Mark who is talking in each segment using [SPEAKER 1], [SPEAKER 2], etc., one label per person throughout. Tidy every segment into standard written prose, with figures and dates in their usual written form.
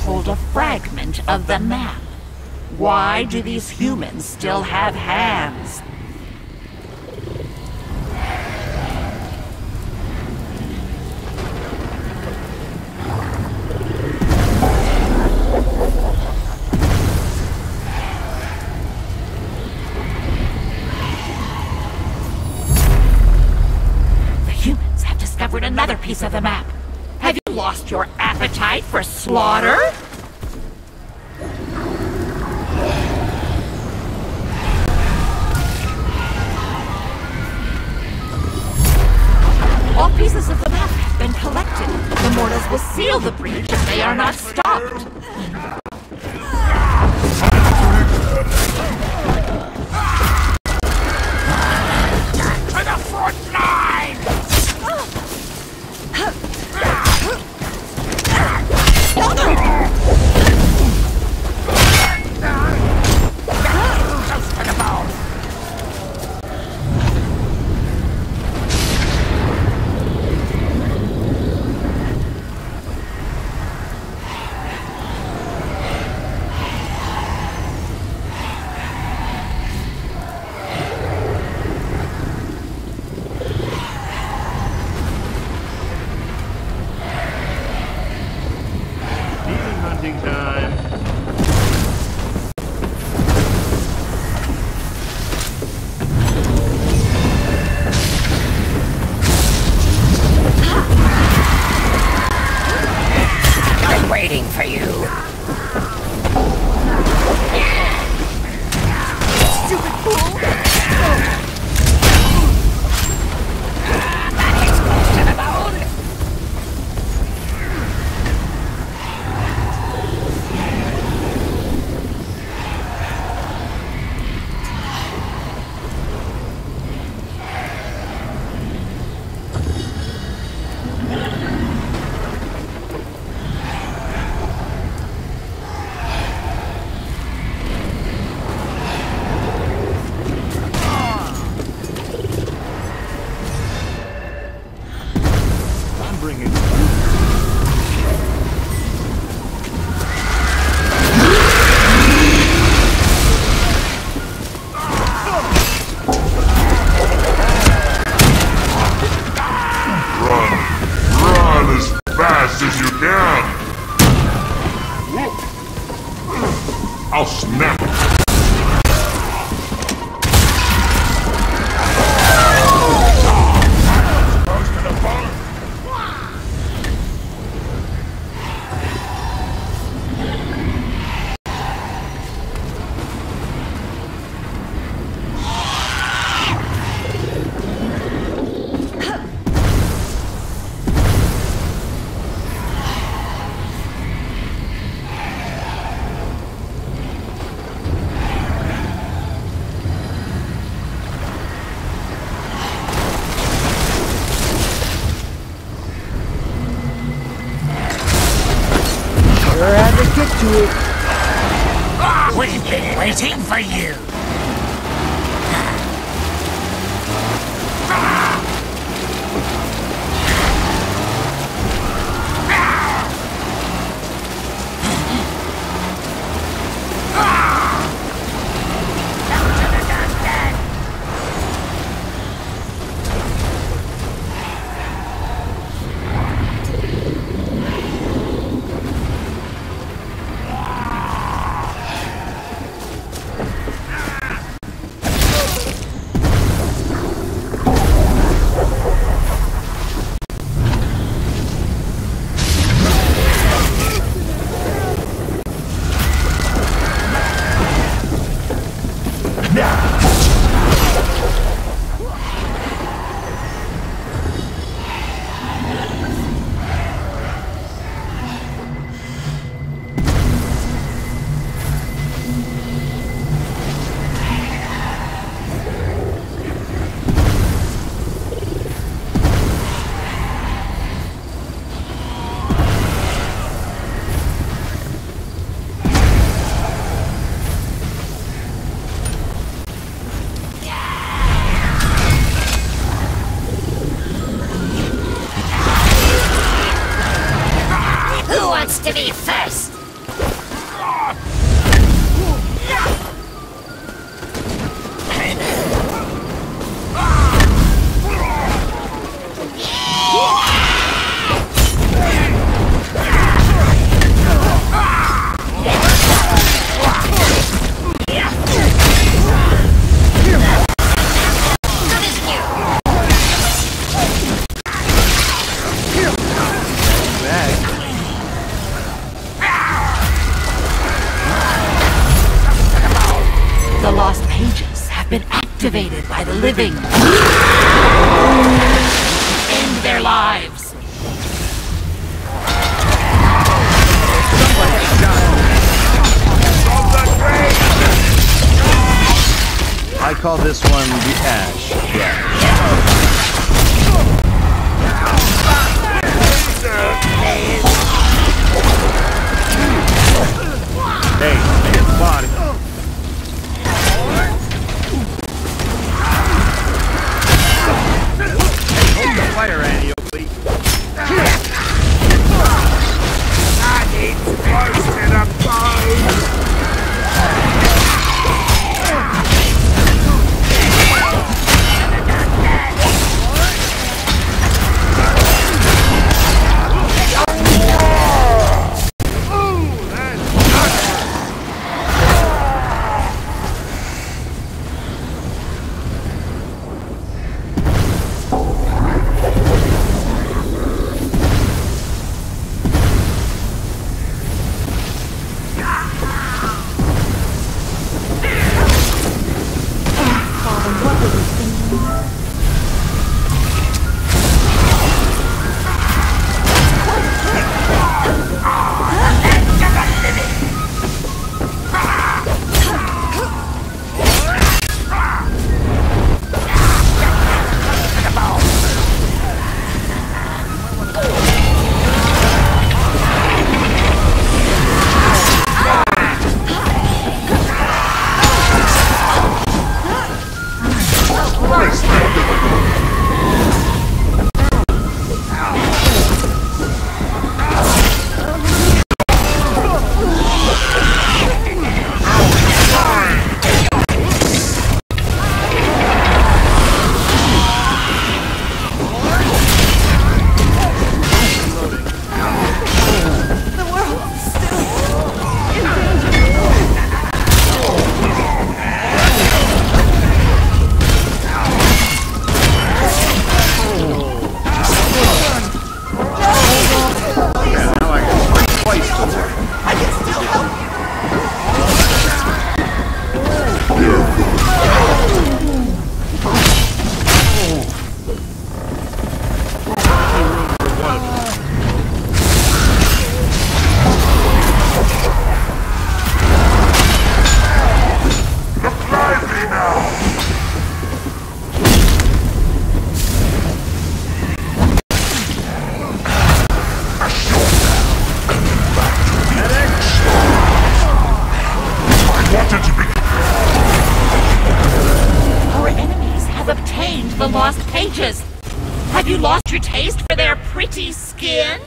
[SPEAKER 1] hold a fragment of the map. Why do these humans still have hands? The humans have discovered another piece of the map. Have you lost your appetite for slaughter? All pieces of the map have been collected. The mortals will seal the breach if they are not stopped. To the front line! Close to the bone! Waiting for you. Stupid fool! That hits close to the bone!
[SPEAKER 2] I'll snap it. Close to the bone.
[SPEAKER 3] Sure had to get to it.
[SPEAKER 1] We've been waiting for you. To be first. activated by the living. End their lives.
[SPEAKER 3] I call this one the Ash Dash. Hey, his body. Hold the fire, Annie Oakley.
[SPEAKER 2] I need close to the bone.
[SPEAKER 1] The lost pages. Have you lost your taste for their pretty skin?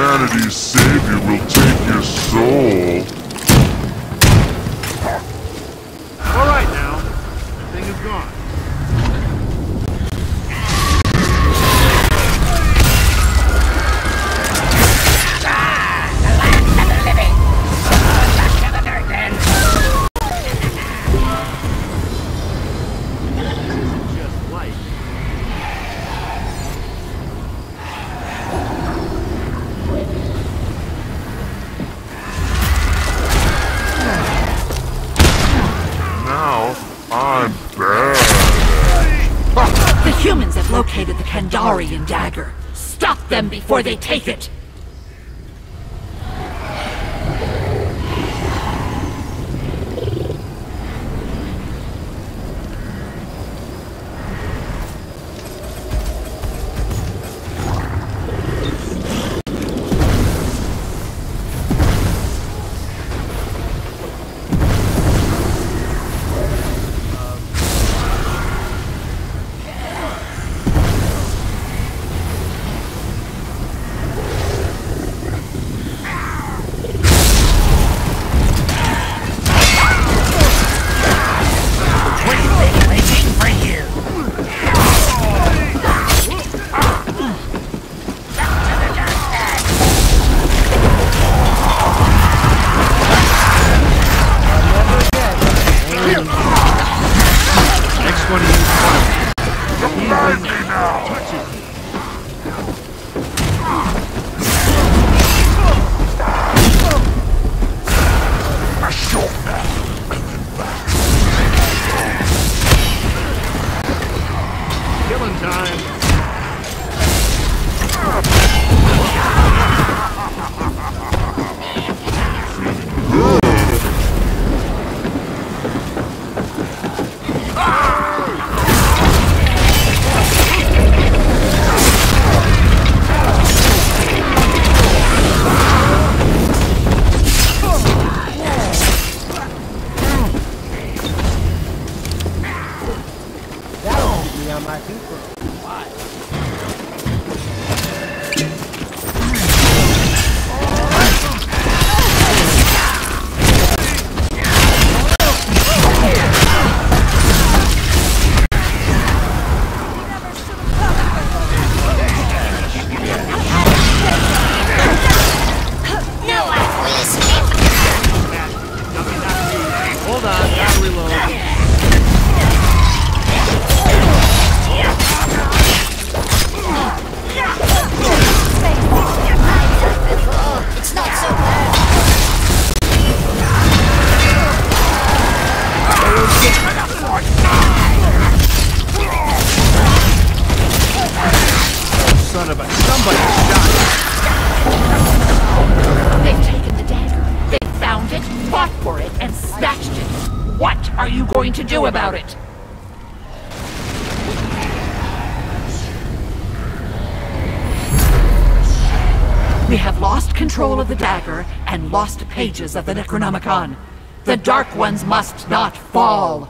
[SPEAKER 4] humanity's savior will take your soul.
[SPEAKER 2] All right now. The thing is gone.
[SPEAKER 1] The humans have located the Kandarian dagger. Stop them before they take it! To do about it? We have lost control of the dagger and lost pages of the Necronomicon. The Dark Ones must not fall.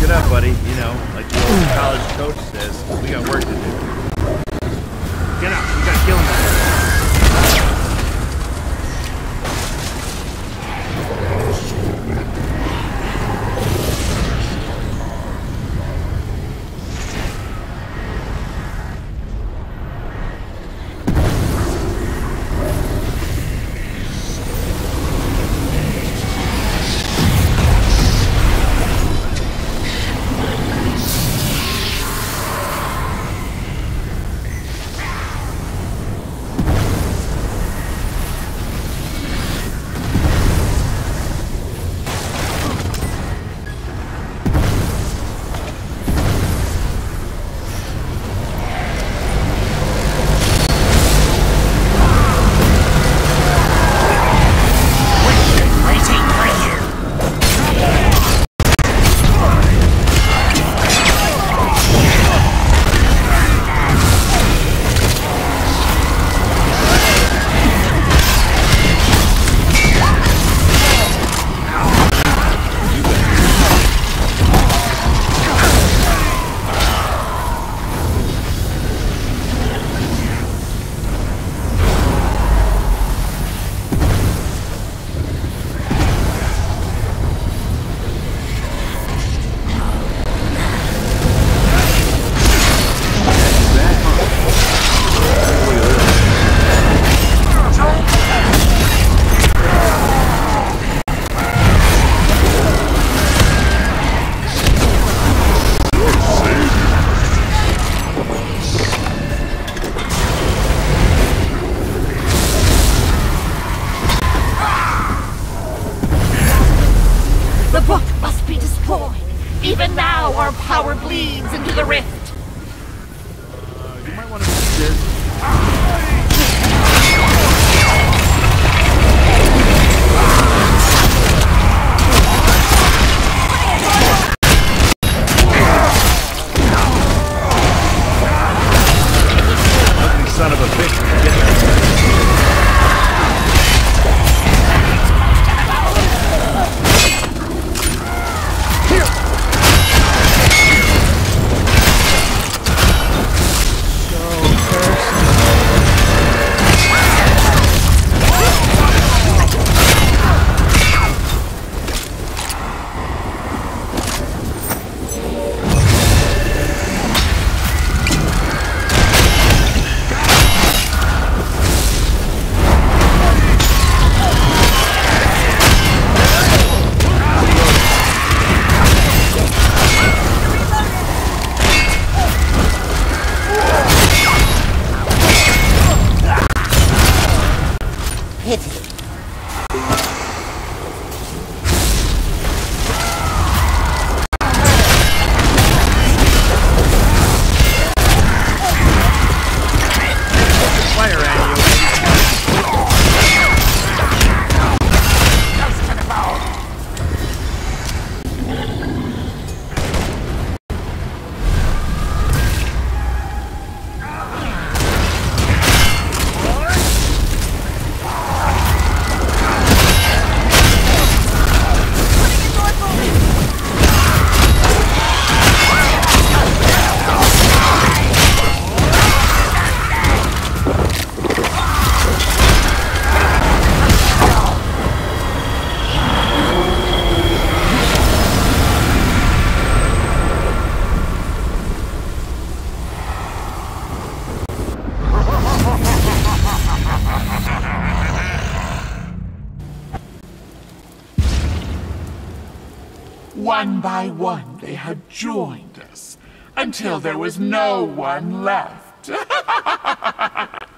[SPEAKER 3] it up, buddy. You know, like the old college coach says, we got work to do.
[SPEAKER 2] Get up, we gotta kill him.
[SPEAKER 1] The book must be destroyed. Even now, our power bleeds into the rift.
[SPEAKER 3] You might want to see this. Son of a bitch, get that.
[SPEAKER 1] One by one, they had joined us, until there was no one left.